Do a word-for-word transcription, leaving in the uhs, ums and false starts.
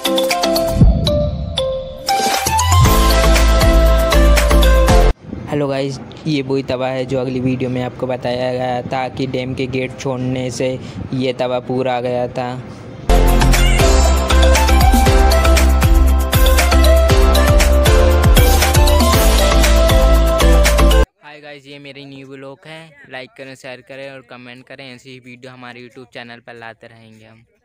Hello guys, ये वही तवा है जो अगली वीडियो में आपको बताया गया था कि डैम के गेट छोड़ने से ये तवा पूरा आ गया था। हाय गाइस, ये मेरी न्यू व्लॉग है। लाइक करें, शेयर करें और कमेंट करें। ऐसी ही वीडियो हमारे यूट्यूब चैनल पर लाते रहेंगे हम।